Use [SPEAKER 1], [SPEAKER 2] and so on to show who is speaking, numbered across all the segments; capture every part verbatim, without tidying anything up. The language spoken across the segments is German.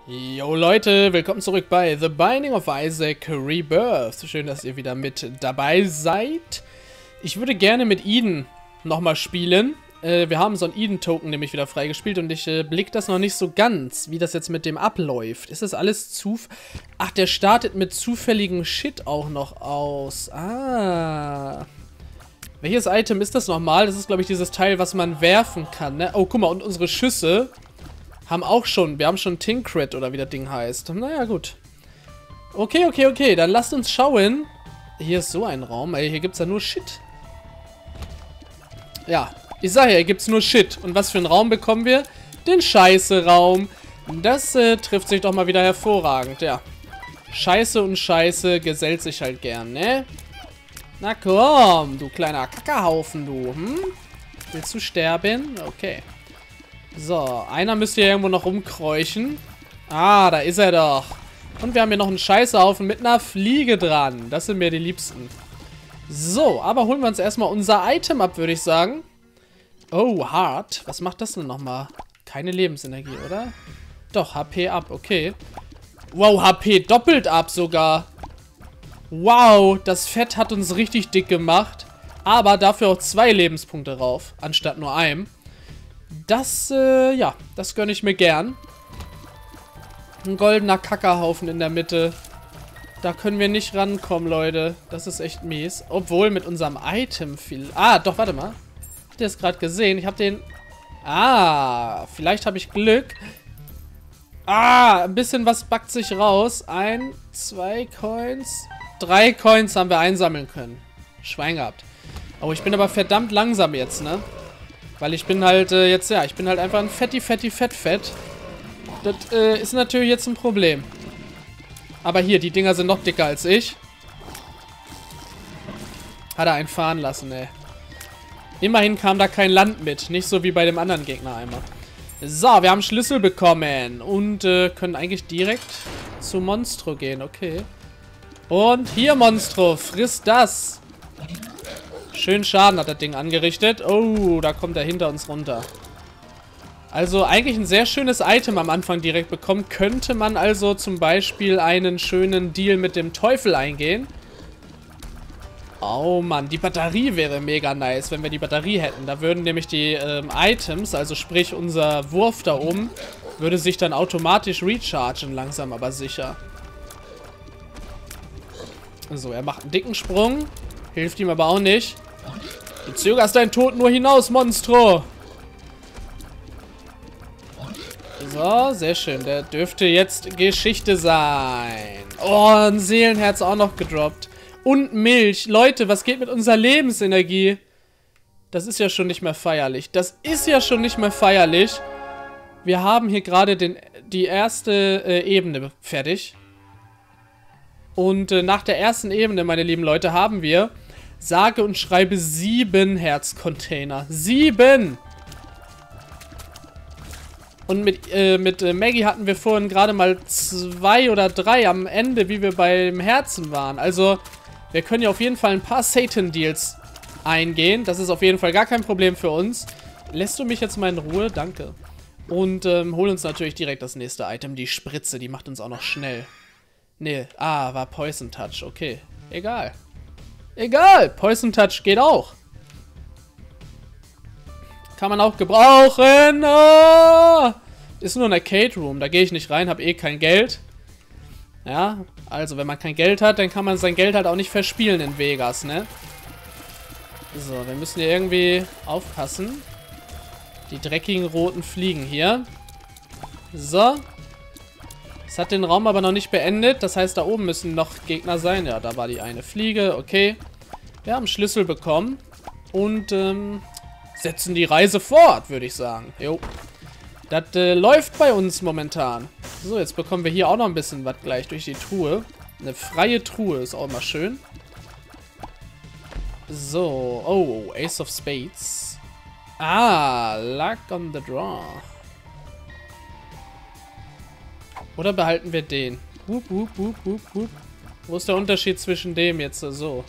[SPEAKER 1] Yo Leute, willkommen zurück bei The Binding of Isaac Rebirth. Schön, dass ihr wieder mit dabei seid. Ich würde gerne mit Eden nochmal spielen. Äh, wir haben so einen Eden-Token nämlich wieder freigespielt und ich äh, blick das noch nicht so ganz, wie das jetzt mit dem abläuft. Ist das alles zu... Ach, der startet mit zufälligem Shit auch noch aus. Ah... Welches Item ist das nochmal? Das ist, glaube ich, dieses Teil, was man werfen kann, ne? Oh, guck mal, und unsere Schüsse haben auch schon, wir haben schon Tinkrit oder wie das Ding heißt. Naja, gut. Okay, okay, okay, dann lasst uns schauen. Hier ist so ein Raum, ey, hier gibt's ja nur Shit. Ja, ich sag ja, hier gibt's nur Shit. Und was für einen Raum bekommen wir? Den Scheiße-Raum. Das äh, trifft sich doch mal wieder hervorragend, ja. Scheiße und Scheiße gesellt sich halt gern, ne? Na komm, du kleiner Kackerhaufen, du. Hm? Willst du sterben? Okay. So, einer müsste hier irgendwo noch rumkräuchen. Ah, da ist er doch. Und wir haben hier noch einen Scheißhaufen mit einer Fliege dran. Das sind mir die Liebsten. So, aber holen wir uns erstmal unser Item ab, würde ich sagen. Oh, hart. Was macht das denn nochmal? Keine Lebensenergie, oder? Doch, H P ab, okay. Wow, H P doppelt ab sogar. Wow, das Fett hat uns richtig dick gemacht. Aber dafür auch zwei Lebenspunkte rauf, anstatt nur einem. Das, äh, ja, das gönne ich mir gern. Ein goldener Kackerhaufen in der Mitte. Da können wir nicht rankommen, Leute. Das ist echt mies. Obwohl mit unserem Item viel... Ah, doch, warte mal. Habt ihr das gerade gesehen? Ich habe den... Ah, vielleicht habe ich Glück. Ah, ein bisschen was backt sich raus. Ein, zwei Coins. Drei Coins haben wir einsammeln können. Schwein gehabt. Oh, ich bin aber verdammt langsam jetzt, ne? Weil ich bin halt äh, jetzt, ja, ich bin halt einfach ein fetti, fetti, fett, fett. Das äh, ist natürlich jetzt ein Problem. Aber hier, die Dinger sind noch dicker als ich. Hat er einen fahren lassen, ey. Immerhin kam da kein Land mit. Nicht so wie bei dem anderen Gegner einmal. So, wir haben Schlüssel bekommen. Und äh, können eigentlich direkt zu Monstro gehen. Okay. Und hier, Monstro, frisst das. Schön Schaden hat das Ding angerichtet. Oh, da kommt er hinter uns runter. Also eigentlich ein sehr schönes Item am Anfang direkt bekommen. Könnte man also zum Beispiel einen schönen Deal mit dem Teufel eingehen. Oh Mann, die Batterie wäre mega nice, wenn wir die Batterie hätten. Da würden nämlich die ähm, Items, also sprich unser Wurf da oben, würde sich dann automatisch rechargen, langsam aber sicher. So, er macht einen dicken Sprung. Hilft ihm aber auch nicht. Du zögerst deinen Tod nur hinaus, Monstro. So, sehr schön. Der dürfte jetzt Geschichte sein. Oh, ein Seelenherz auch noch gedroppt. Und Milch. Leute, was geht mit unserer Lebensenergie? Das ist ja schon nicht mehr feierlich. Das ist ja schon nicht mehr feierlich. Wir haben hier gerade den, die erste äh, Ebene fertig. Und äh, nach der ersten Ebene, meine lieben Leute, haben wir sage und schreibe sieben Herzcontainer. Sieben! Und mit, äh, mit äh, Maggie hatten wir vorhin gerade mal zwei oder drei am Ende, wie wir beim Herzen waren. Also, wir können ja auf jeden Fall ein paar Satan-Deals eingehen. Das ist auf jeden Fall gar kein Problem für uns. Lässt du mich jetzt mal in Ruhe? Danke. Und ähm, hol uns natürlich direkt das nächste Item, die Spritze. Die macht uns auch noch schnell. Nee, ah, war Poison Touch. Okay, egal. Egal, Poison Touch geht auch. Kann man auch gebrauchen. Oh! Ist nur ein Arcade Room, da gehe ich nicht rein, habe eh kein Geld. Ja, also wenn man kein Geld hat, dann kann man sein Geld halt auch nicht verspielen in Vegas, ne? So, wir müssen hier irgendwie aufpassen. Die dreckigen roten Fliegen hier. So. Das hat den Raum aber noch nicht beendet. Das heißt, da oben müssen noch Gegner sein. Ja, da war die eine Fliege. Okay. Wir haben Schlüssel bekommen. Und ähm, setzen die Reise fort, würde ich sagen. Jo. Das äh, läuft bei uns momentan. So, jetzt bekommen wir hier auch noch ein bisschen was gleich durch die Truhe. Eine freie Truhe ist auch immer schön. So. Oh, Ace of Spades. Ah, Luck on the Draw. Oder behalten wir den? Wup, wup, wup, wup, wup. Wo ist der Unterschied zwischen dem jetzt so?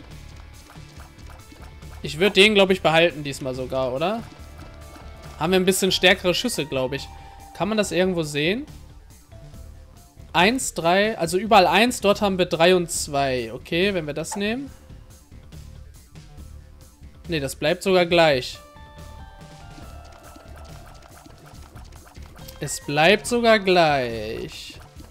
[SPEAKER 1] Ich würde den, glaube ich, behalten diesmal sogar, oder? Haben wir ein bisschen stärkere Schüsse, glaube ich. Kann man das irgendwo sehen? eins, drei, also überall eins, dort haben wir drei und zwei. Okay, wenn wir das nehmen. Ne, das bleibt sogar gleich. Es bleibt sogar gleich.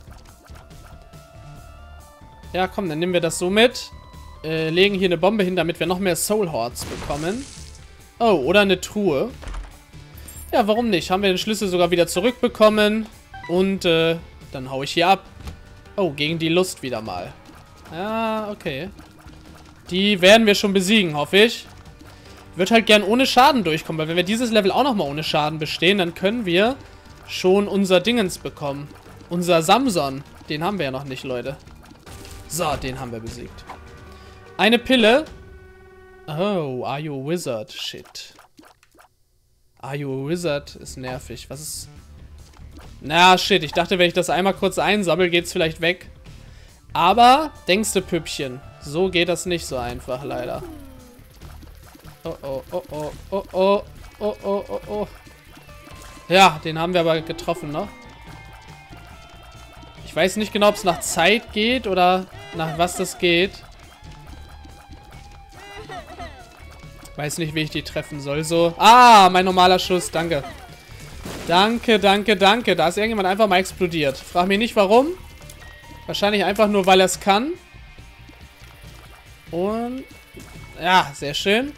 [SPEAKER 1] Ja, komm, dann nehmen wir das so mit. Äh, legen hier eine Bombe hin, damit wir noch mehr Soul Hearts bekommen. Oh, oder eine Truhe. Ja, warum nicht? Haben wir den Schlüssel sogar wieder zurückbekommen. Und, äh, dann hau ich hier ab. Oh, gegen die Lust wieder mal. Ja, okay. Die werden wir schon besiegen, hoffe ich. Wird halt gern ohne Schaden durchkommen, weil wenn wir dieses Level auch nochmal ohne Schaden bestehen, dann können wir schon unser Dingens bekommen. Unser Samson. Den haben wir ja noch nicht, Leute. So, den haben wir besiegt. Eine Pille. Oh, are you a wizard? Shit. Are you a wizard? Ist nervig. Was ist... Na, shit. Ich dachte, wenn ich das einmal kurz einsammle, geht's vielleicht weg. Aber, denkst du, Püppchen, so geht das nicht so einfach, leider. Oh, oh, oh, oh, oh, oh, oh, oh, oh, oh. Ja, den haben wir aber getroffen, ne? Ich weiß nicht genau, ob es nach Zeit geht oder nach was das geht. Weiß nicht, wie ich die treffen soll. So. Ah, mein normaler Schuss. Danke. Danke, danke, danke. Da ist irgendjemand einfach mal explodiert. Frag mich nicht, warum. Wahrscheinlich einfach nur, weil er es kann. Und... ja, sehr schön.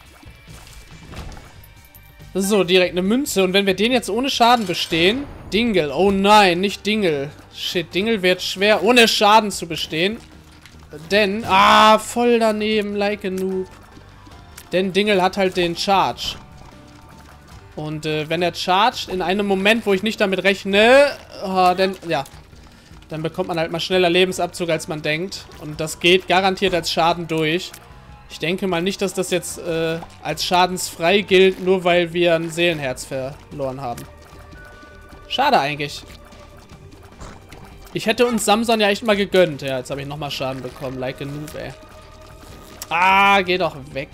[SPEAKER 1] So, direkt eine Münze. Und wenn wir den jetzt ohne Schaden bestehen... Dingle. Oh nein, nicht Dingle. Shit, Dingle wird schwer, ohne Schaden zu bestehen. Denn... ah, voll daneben, like a noob. Denn Dingle hat halt den Charge. Und äh, wenn er chargt, in einem Moment, wo ich nicht damit rechne, oh, dann, ja, dann bekommt man halt mal schneller Lebensabzug, als man denkt. Und das geht garantiert als Schaden durch. Ich denke mal nicht, dass das jetzt äh, als schadensfrei gilt, nur weil wir ein Seelenherz verloren haben. Schade eigentlich. Ich hätte uns Samson ja echt mal gegönnt. Ja, jetzt habe ich nochmal Schaden bekommen. Like a noob, ey. Ah, geh doch weg.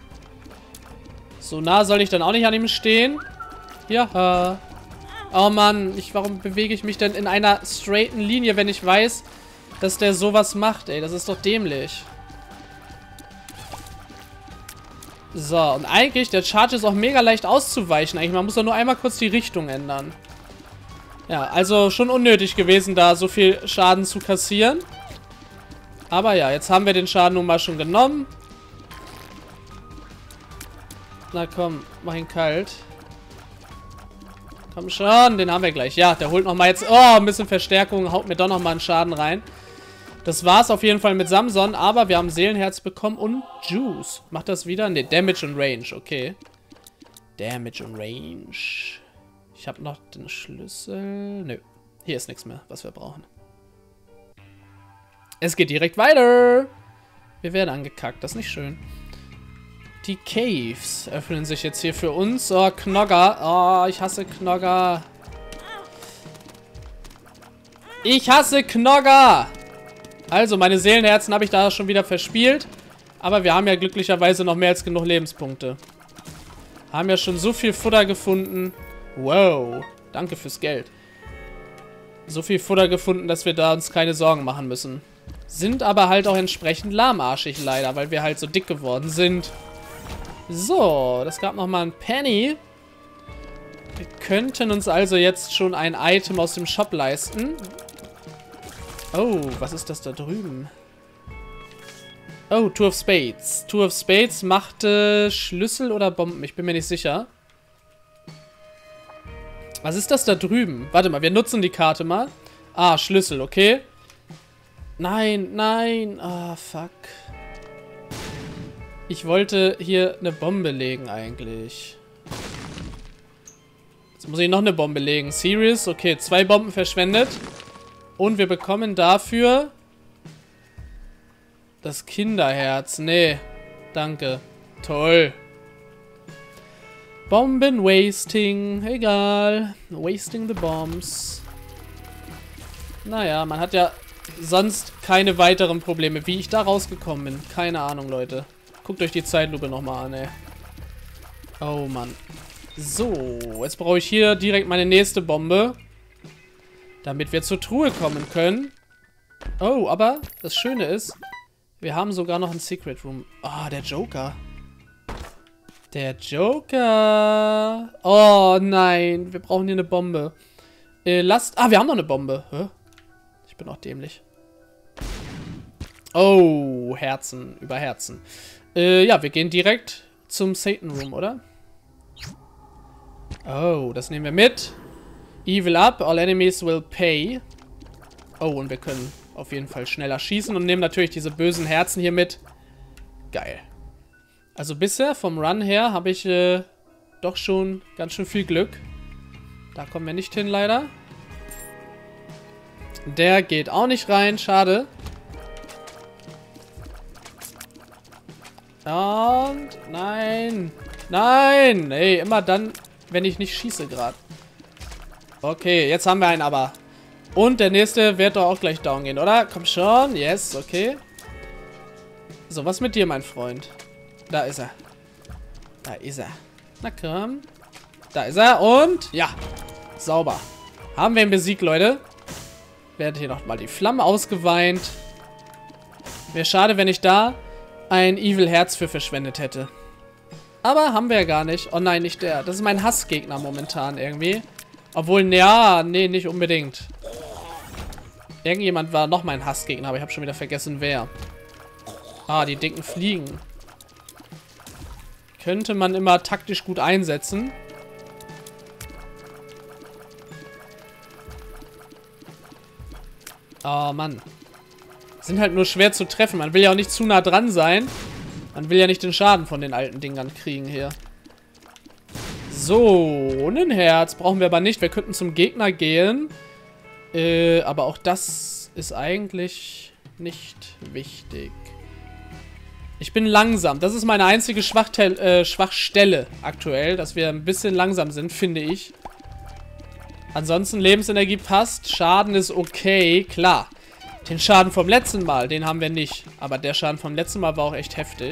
[SPEAKER 1] So nah soll ich dann auch nicht an ihm stehen. Ja. Oh Mann, ich, warum bewege ich mich denn in einer straighten Linie, wenn ich weiß, dass der sowas macht, ey. Das ist doch dämlich. So, und eigentlich, der Charge ist auch mega leicht auszuweichen. Eigentlich, man muss doch nur einmal kurz die Richtung ändern. Ja, also schon unnötig gewesen, da so viel Schaden zu kassieren. Aber ja, jetzt haben wir den Schaden nun mal schon genommen. Na komm, mach ihn kalt. Komm schon, den haben wir gleich. Ja, der holt nochmal jetzt... oh, ein bisschen Verstärkung, haut mir doch nochmal einen Schaden rein. Das war's auf jeden Fall mit Samson, aber wir haben Seelenherz bekommen und Juice. Macht das wieder? Ne, Damage und Range, okay. Damage und Range. Ich habe noch den Schlüssel. Nö, hier ist nichts mehr, was wir brauchen. Es geht direkt weiter. Wir werden angekackt, das ist nicht schön. Die Caves öffnen sich jetzt hier für uns. Oh, Knogger. Oh, ich hasse Knogger. Ich hasse Knogger. Also, meine Seelenherzen habe ich da schon wieder verspielt. Aber wir haben ja glücklicherweise noch mehr als genug Lebenspunkte. Haben ja schon so viel Futter gefunden. Wow. Danke fürs Geld. So viel Futter gefunden, dass wir da uns keine Sorgen machen müssen. Sind aber halt auch entsprechend lahmarschig leider, weil wir halt so dick geworden sind. So, das gab nochmal ein Penny. Wir könnten uns also jetzt schon ein Item aus dem Shop leisten. Oh, was ist das da drüben? Oh, Two of Spades. Two of Spades machte Schlüssel oder Bomben? Ich bin mir nicht sicher. Was ist das da drüben? Warte mal, wir nutzen die Karte mal. Ah, Schlüssel, okay. Nein, nein. Ah, fuck. Ich wollte hier eine Bombe legen eigentlich. Jetzt muss ich noch eine Bombe legen. Serious? Okay, zwei Bomben verschwendet. Und wir bekommen dafür das Kinderherz. Nee, danke. Toll. Bomben wasting. Egal. Wasting the bombs. Naja, man hat ja sonst keine weiteren Probleme. Wie ich da rausgekommen bin. Keine Ahnung, Leute. Guckt euch die Zeitlupe nochmal an, ey. Oh, Mann. So, jetzt brauche ich hier direkt meine nächste Bombe. Damit wir zur Truhe kommen können. Oh, aber das Schöne ist, wir haben sogar noch einen Secret Room. Oh, der Joker. Der Joker. Oh, nein. Wir brauchen hier eine Bombe. Äh, lasst... Ah, wir haben noch eine Bombe. Hä? Ich bin auch dämlich. Oh, Herzen über Herzen. Äh, ja, wir gehen direkt zum Satan Room, oder? Oh, das nehmen wir mit. Evil up, all enemies will pay. Oh, und wir können auf jeden Fall schneller schießen und nehmen natürlich diese bösen Herzen hier mit. Geil. Also bisher, vom Run her, habe ich äh, doch schon ganz schön viel Glück. Da kommen wir nicht hin, leider. Der geht auch nicht rein, schade. Und nein. Nein. Ey, immer dann, wenn ich nicht schieße gerade. Okay, jetzt haben wir einen aber. Und der nächste wird doch auch gleich down gehen, oder? Komm schon. Yes, okay. So, was mit dir, mein Freund? Da ist er. Da ist er. Na komm. Da ist er. Und ja. Sauber. Haben wir ihn besiegt, Leute. Wird hier nochmal die Flamme ausgeweint. Wäre schade, wenn ich da ein Evil Herz für verschwendet hätte. Aber haben wir ja gar nicht. Oh nein, nicht der. Das ist mein Hassgegner momentan irgendwie. Obwohl, ja, nee, nicht unbedingt. Irgendjemand war noch mein Hassgegner, aber ich habe schon wieder vergessen, wer. Ah, die dicken Fliegen. Könnte man immer taktisch gut einsetzen. Oh, Mann. Sind halt nur schwer zu treffen. Man will ja auch nicht zu nah dran sein. Man will ja nicht den Schaden von den alten Dingern kriegen hier. So, ein Herz brauchen wir aber nicht. Wir könnten zum Gegner gehen. Äh, aber auch das ist eigentlich nicht wichtig. Ich bin langsam. Das ist meine einzige Schwachtel äh, Schwachstelle aktuell, dass wir ein bisschen langsam sind, finde ich. Ansonsten Lebensenergie passt. Schaden ist okay, klar. Den Schaden vom letzten Mal, den haben wir nicht. Aber der Schaden vom letzten Mal war auch echt heftig.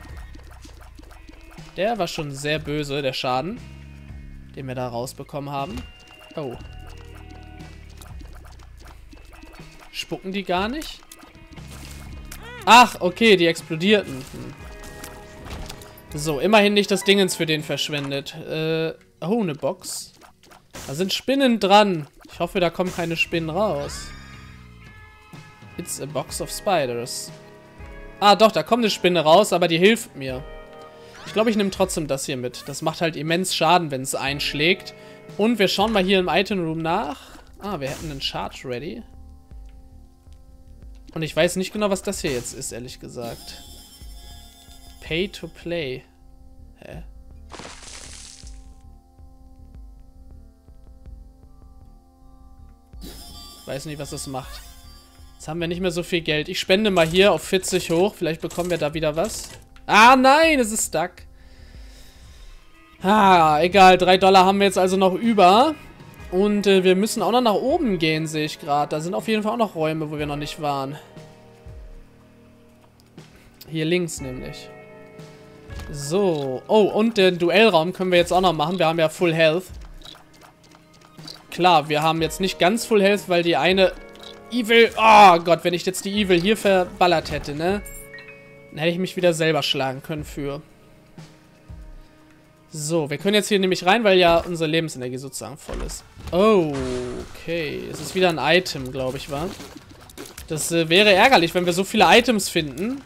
[SPEAKER 1] Der war schon sehr böse, der Schaden, den wir da rausbekommen haben. Oh. Spucken die gar nicht? Ach, okay, die explodierten. Hm. So, immerhin nicht das Dingens für den verschwendet. Äh, oh, eine Box. Da sind Spinnen dran. Ich hoffe, da kommen keine Spinnen raus. It's a box of spiders. Ah, doch, da kommt eine Spinne raus, aber die hilft mir. Ich glaube, ich nehme trotzdem das hier mit. Das macht halt immens Schaden, wenn es einschlägt. Und wir schauen mal hier im Item Room nach. Ah, wir hätten einen Charge ready. Und ich weiß nicht genau, was das hier jetzt ist, ehrlich gesagt. Pay to play. Hä? Weiß nicht, was das macht. Jetzt haben wir nicht mehr so viel Geld. Ich spende mal hier auf vierzig hoch. Vielleicht bekommen wir da wieder was. Ah, nein, es ist stuck. Ah, egal. drei Dollar haben wir jetzt also noch über. Und äh, wir müssen auch noch nach oben gehen, sehe ich gerade. Da sind auf jeden Fall auch noch Räume, wo wir noch nicht waren. Hier links nämlich. So. Oh, und den Duellraum können wir jetzt auch noch machen. Wir haben ja Full Health. Klar, wir haben jetzt nicht ganz Full Health, weil die eine Evil... Oh Gott, wenn ich jetzt die Evil hier verballert hätte, ne? Dann hätte ich mich wieder selber schlagen können für. So, wir können jetzt hier nämlich rein, weil ja unsere Lebensenergie sozusagen voll ist. Oh, okay. Es ist wieder ein Item, glaube ich, wa? Das äh, wäre ärgerlich, wenn wir so viele Items finden.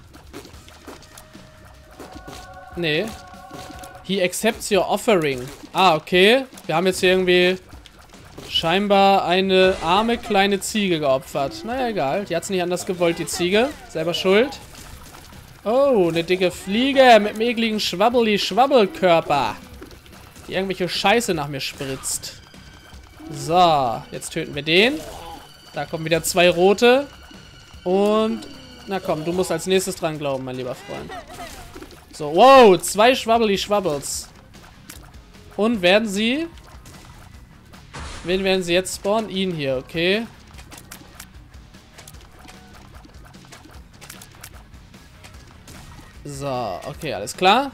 [SPEAKER 1] Nee. He accepts your offering. Ah, okay. Wir haben jetzt hier irgendwie scheinbar eine arme kleine Ziege geopfert. Naja, egal. Die hat es nicht anders gewollt, die Ziege. Selber schuld. Oh, eine dicke Fliege mit einem ekligen Schwabbeli-Schwabbelkörper. Die irgendwelche Scheiße nach mir spritzt. So, jetzt töten wir den. Da kommen wieder zwei rote. Und, na komm, du musst als nächstes dran glauben, mein lieber Freund. So, wow, zwei Schwabbeli-Schwabbels. Und werden sie... Wen werden sie jetzt spawnen? Ihn hier, okay. So, okay, alles klar.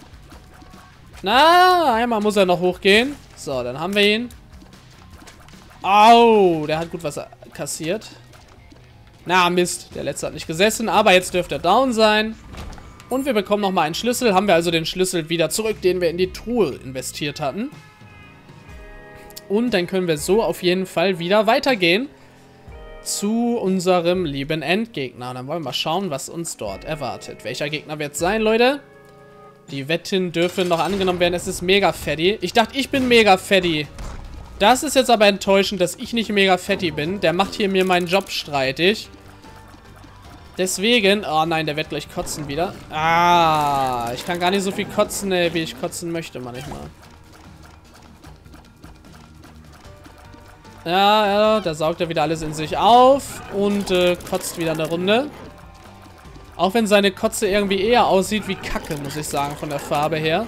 [SPEAKER 1] Na, einmal muss er noch hochgehen. So, dann haben wir ihn. Au, der hat gut was kassiert. Na, Mist. Der letzte hat nicht gesessen, aber jetzt dürfte er down sein. Und wir bekommen nochmal einen Schlüssel. Haben wir also den Schlüssel wieder zurück, den wir in die Truhe investiert hatten. Und dann können wir so auf jeden Fall wieder weitergehen zu unserem lieben Endgegner. Dann wollen wir mal schauen, was uns dort erwartet. Welcher Gegner wird es sein, Leute? Die Wetten dürfen noch angenommen werden. Es ist Mega Fatty. Ich dachte, ich bin Mega Fatty. Das ist jetzt aber enttäuschend, dass ich nicht Mega Fatty bin. Der macht hier mir meinen Job streitig. Deswegen... Oh nein, der wird gleich kotzen wieder. Ah, ich kann gar nicht so viel kotzen, ey, wie ich kotzen möchte manchmal. Ja, ja, da saugt er wieder alles in sich auf und äh, kotzt wieder eine Runde. Auch wenn seine Kotze irgendwie eher aussieht wie Kacke, muss ich sagen, von der Farbe her.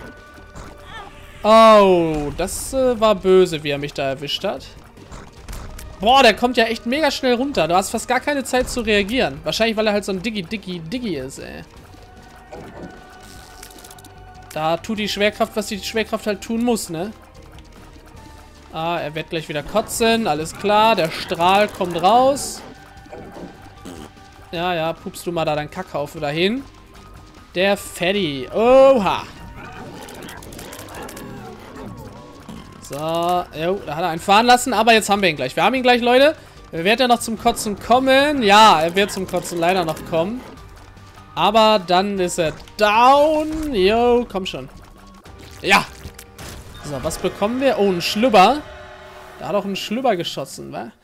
[SPEAKER 1] Oh, das äh, war böse, wie er mich da erwischt hat. Boah, der kommt ja echt mega schnell runter. Du hast fast gar keine Zeit zu reagieren. Wahrscheinlich, weil er halt so ein Diggi, Diggi, Diggi ist, ey. Da tut die Schwerkraft, was die Schwerkraft halt tun muss, ne? Ah, er wird gleich wieder kotzen. Alles klar, der Strahl kommt raus. Ja, ja, pupst du mal da deinen Kackhaufen dahin. Der Fatty. Oha. So, jo, da hat er einen fahren lassen, aber jetzt haben wir ihn gleich. Wir haben ihn gleich, Leute. Wird er noch zum Kotzen kommen? Ja, er wird zum Kotzen leider noch kommen. Aber dann ist er down. Jo, komm schon. Ja. So, was bekommen wir? Oh, ein Schlüpper. Da hat auch ein Schlüpper geschossen, wa?